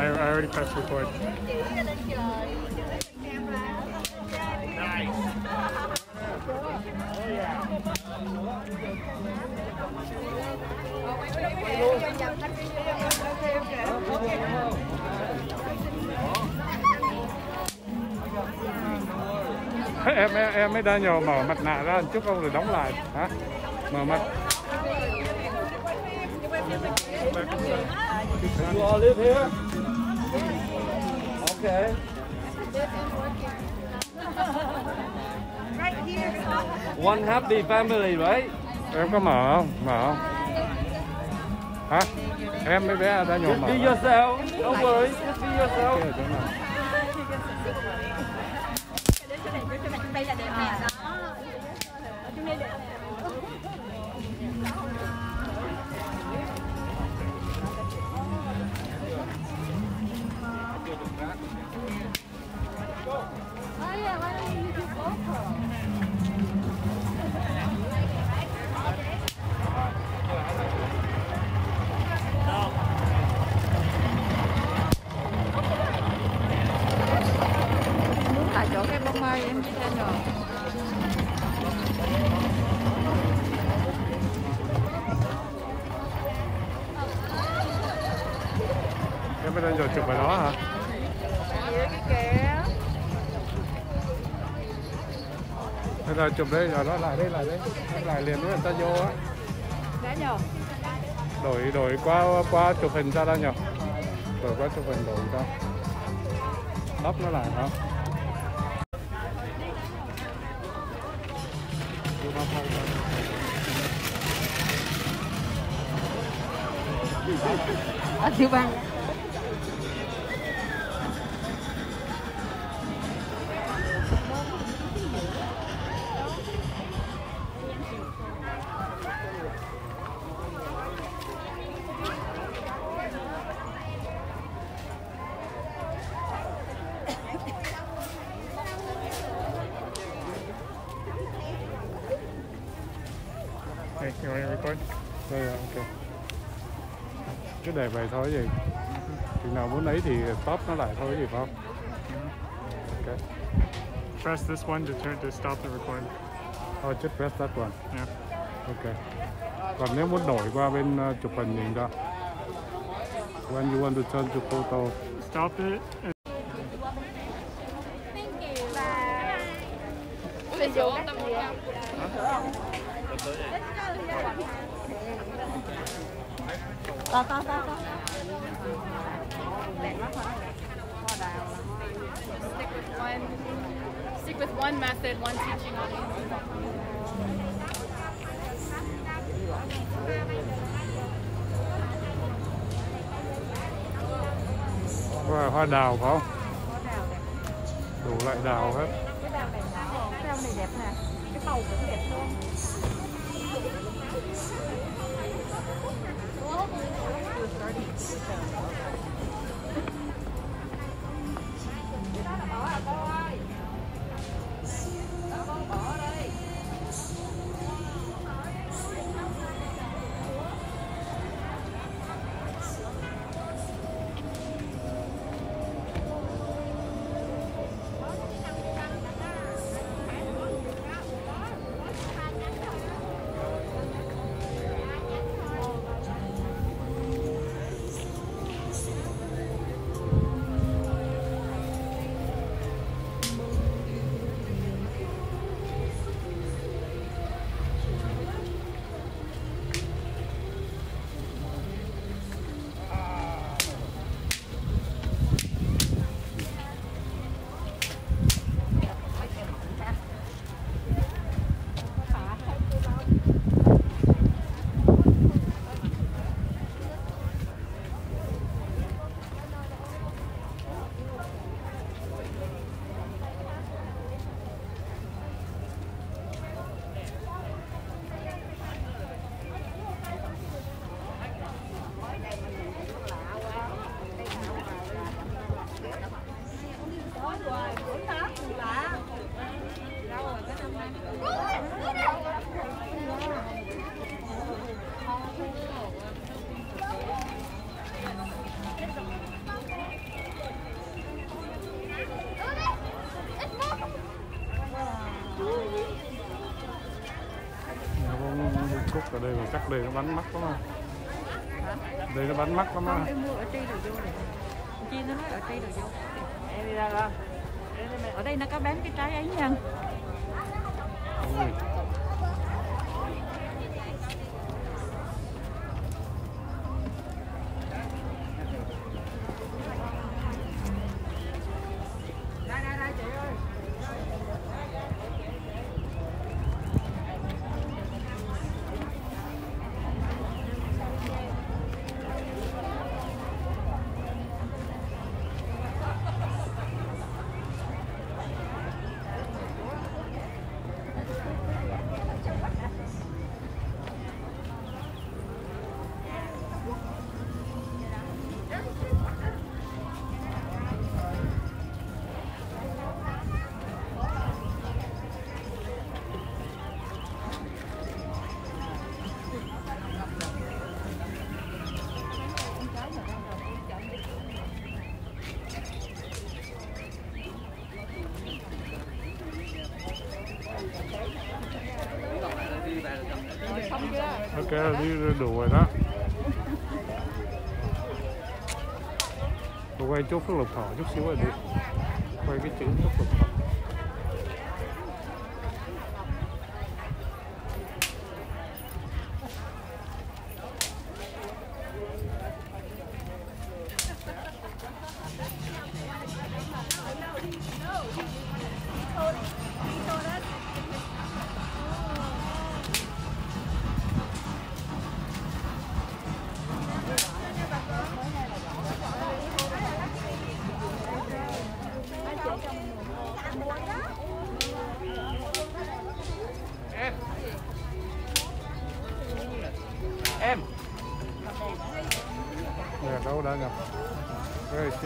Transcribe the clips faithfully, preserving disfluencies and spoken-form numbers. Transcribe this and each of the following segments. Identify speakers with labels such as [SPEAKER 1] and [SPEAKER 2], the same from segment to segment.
[SPEAKER 1] I, I already pressed record. em em em mới đang nhờ mở mặt nạ ra một chút không rồi đóng lại hả? Mở mặt.
[SPEAKER 2] You all live here? Okay. One happy family, right?
[SPEAKER 1] Em có mở không? Mở không? Hả? Em mới bé đã nhổ mở.
[SPEAKER 2] Be yourself. Don't worry. Just be yourself.
[SPEAKER 1] Okay, đúng rồi.
[SPEAKER 3] Đây là đẹp nè đó. Chúng đây đẹp. Tại chỗ cái bông mai em chỉ ra rồi.
[SPEAKER 1] Em mới đang giờ chụp ở đó hả?
[SPEAKER 3] Dưới cái kéo.
[SPEAKER 1] Bây giờ chụp đây, giờ nó lại đây, lại đây, lại liền với người ta vô á.
[SPEAKER 3] Đã nhờ.
[SPEAKER 1] Đổi đổi qua qua chụp hình ra đó nhờ. Đổi qua chụp hình đổi ra. Lắp nó lại hả?
[SPEAKER 3] Ở Tiểu Bang.
[SPEAKER 1] Hey, you want to record? Đây là ok. Cứ để vậy thôi gì. Chừng nào muốn lấy thì stop nó lại thôi gì phải không? Ok. Press this one to turn to stop the recording. Oh, just press that one. Yeah. Ok. Còn nếu muốn đổi qua bên uh, chụp hình nhìn ra. When you want to turn to photo. Stop it. And...
[SPEAKER 3] To to to to.
[SPEAKER 4] Stick with one. Stick with one method, one teaching on it.
[SPEAKER 1] Hoa, hoa đào phải không? Đủ loại đào hết.
[SPEAKER 3] Cái đào này cái đào này đẹp nè. Cái bầu cũng đẹp hơn.
[SPEAKER 1] Ở đây mà chắc đây nó bán mắc lắm à. Đây nó bán mắc lắm à.
[SPEAKER 3] Em mua ở đây rồi vô này. Chi nó nói ở đây rồi vô.
[SPEAKER 2] Em đi ra ra.
[SPEAKER 3] Ở đây nó có bán cái trái ấy nha.
[SPEAKER 1] Ui. Ok, đi đủ rồi đó. Tôi quay chốt Phước Lộc Thọ chút xíu rồi đi. Quay cái chữ Phước Lộc Thọ.
[SPEAKER 2] Em. Em.
[SPEAKER 1] Nè, đâu đã nhập. Đây, đi.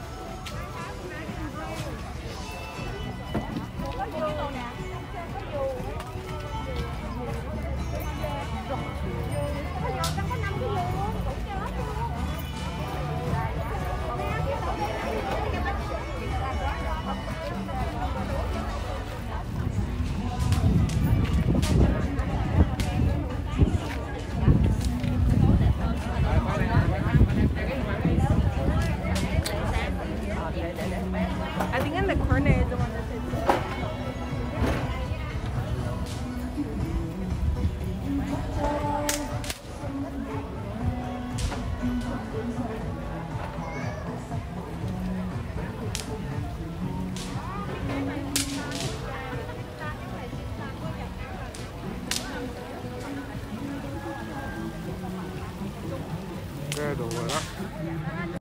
[SPEAKER 3] I think in the corner is the one that says.
[SPEAKER 1] Ok, đủ rồi đó.